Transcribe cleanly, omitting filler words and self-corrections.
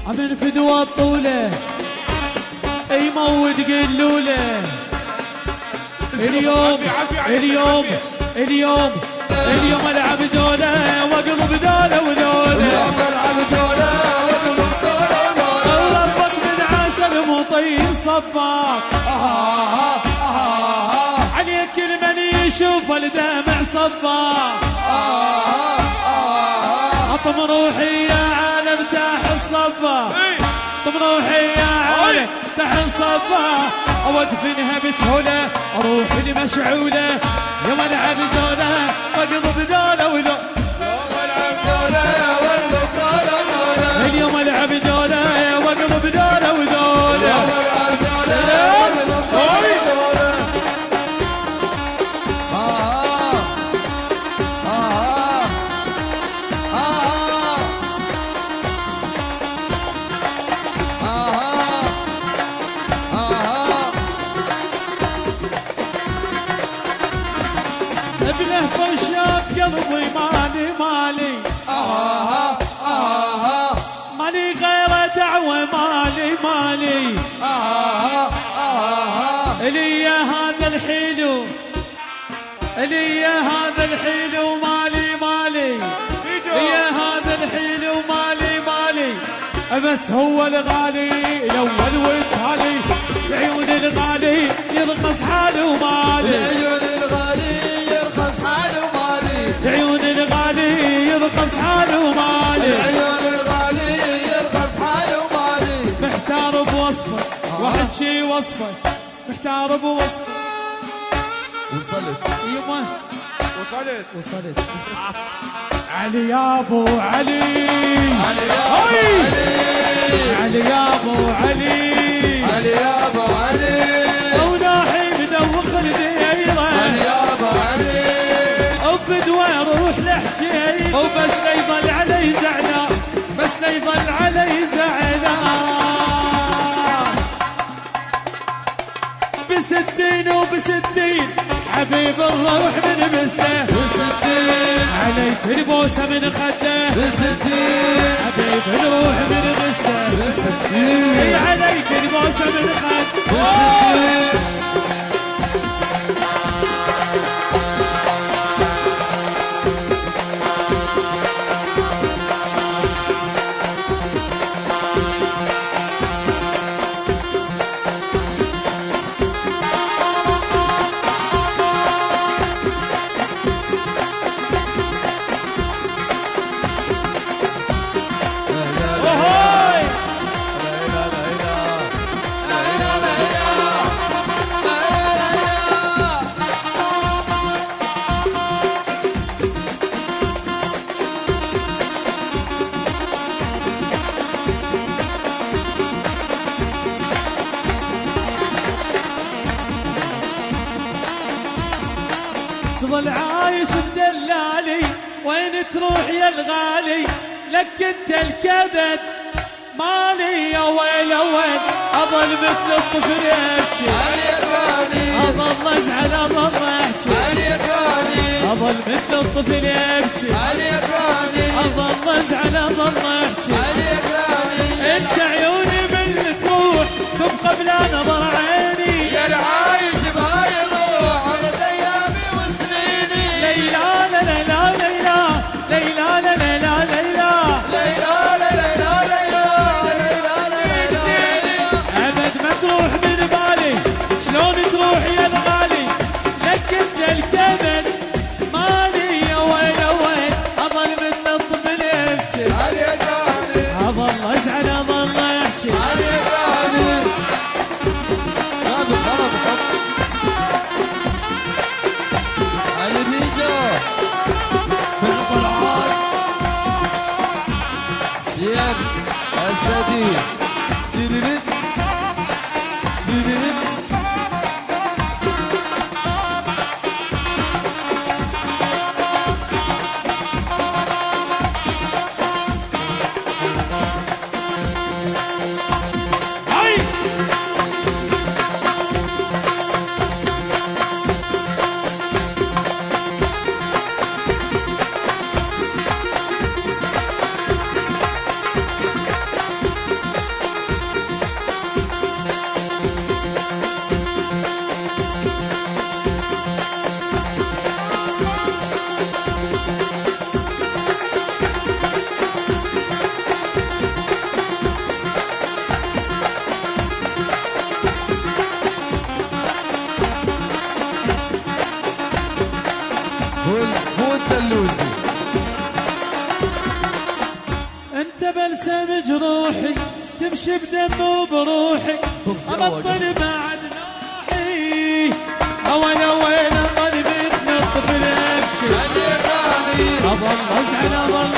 من فدوى الطولة يموت قلولة. اليوم اليوم اليوم اليوم العب دولة واقلب دولة ودولة. اليوم العب دولة واقلب دولة ودولة. وربك من عسل مطين صفاك. عليك المن يشوف الدمع صفاك. اطم روحي يا عالم تاح الصفا. اطم روحي يا عالم تاح الصفا. وادفنها بجهولة اروح لمشعولة. يوم العب دولة واقلب دولة ودولة. اليوم العب دولة واقلب دولة ودولة. ابنه فشاب قلبي مالي مالي. مالي غير دعوة مالي مالي. لي هذا الحلو لي هذا الحلو مالي مالي. لي هذا الحلو مالي مالي. بس هو الغالي الاول والتالي. عيون الغالي يرقص حاله مالي. عيون الغالي يرقص حاله مالي. عيون الغالي يرقص حاله مالي. عيون الغالي يرقص حاله مالي. محتار بوصفه واحد شي وصفه. محتار بوصفه. وصلت يما وصلت علي يا ابو علي. علي يا ابو علي. علي يا ابو علي. علي يا ابو علي. وناحي مدوخ الديره. علي يا ابو علي. وفدوى روح لحجي. وبس لا يضل علي زعلان. بس لا يضل علي زعلان. بستين وبستين حبيب الروح من بسته. بستين عليك البوسه من خده. بستين حبيب الروح من بسته. بستين عليك البوسه من خده. بستين. تظل عايش بدلالي. وين تروح يا الغالي؟ لك انت الكبد مالي. يا ويل وين اظل مثل الطفل يبكي. اظل ازعل اظل احكي. اظل مثل الطفل يبكي. اظل ازعل اظل احكي. انت عيوني من تروح تبقى بلا نظر عيني. يا العايش بهاي الروح عرض ايامي وسنيني. ليلى لا ليلى ليلى ليلى لا ليلى ليلى ابد ما تروح من بالي. شلون تروح يا الغالي؟ لك انت الكبد مالي. يا ويل وين اظل مثل الطفل يبكي. اظل ازعل اظل احكي. امشي بدمي وبروحي ابطل بعد نوحي وين وين اظل بيتنا الطفل ابكي اظل ازعل اظل